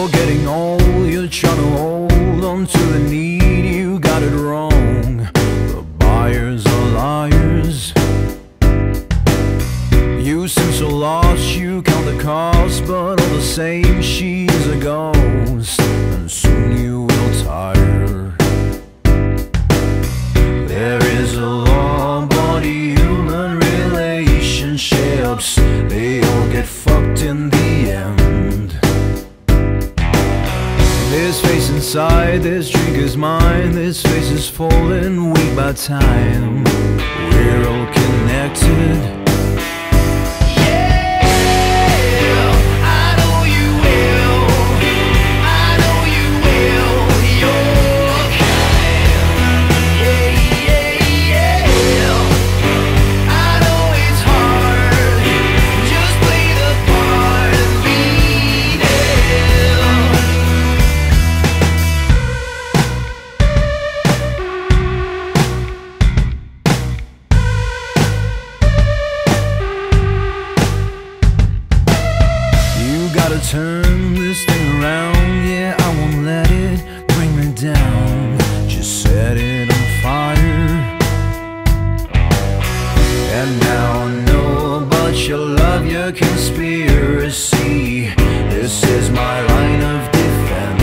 You're getting old, you're trying to hold on to the need. You got it wrong, the buyers are liars. You seem so lost, you count the cost, but all the same she's a ghost, and soon you will tire. There is a law, but human relationships, they all get fucked in the end. This face inside, this drink is mine. This face is falling weak by time. We're all connected. Gotta turn this thing around, yeah, I won't let it bring me down. Just set it on fire. And now I know about your love, your conspiracy. This is my line of defense.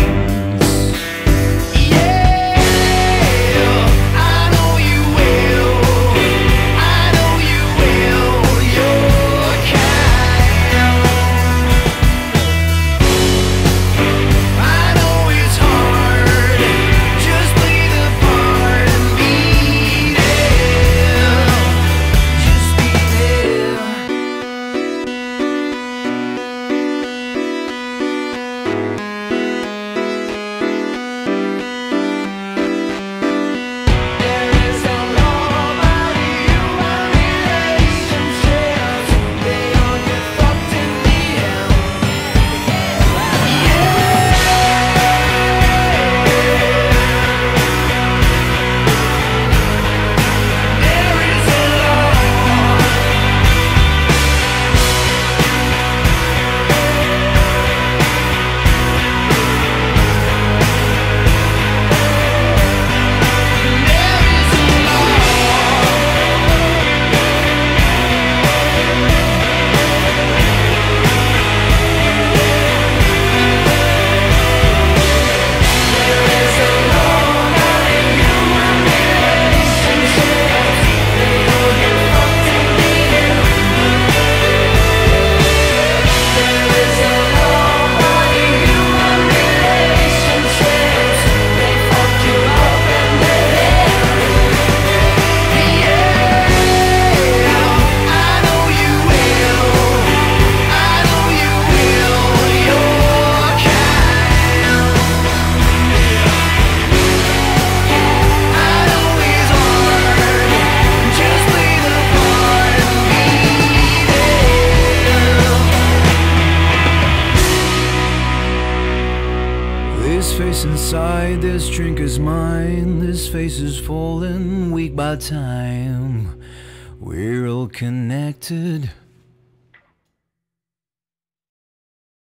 This face inside, this drink is mine. This face is falling weak by time. We're all connected.